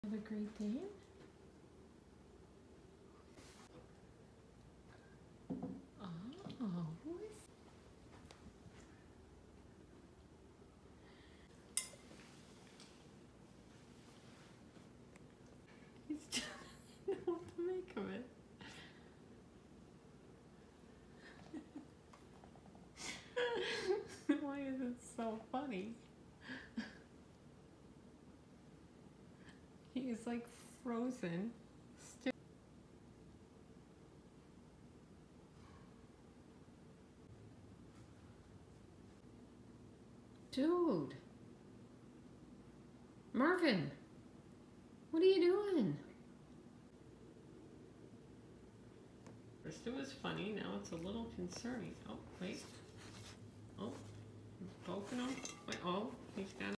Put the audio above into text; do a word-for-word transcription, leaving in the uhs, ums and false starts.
The Great Dane? Oh, who is He's just I don't know what to make of it. Why is it so funny? He is like frozen. Still. Dude. Marvin. What are you doing? First it was funny, now it's a little concerning. Oh, wait. Oh, poking him. Wait, oh, he's got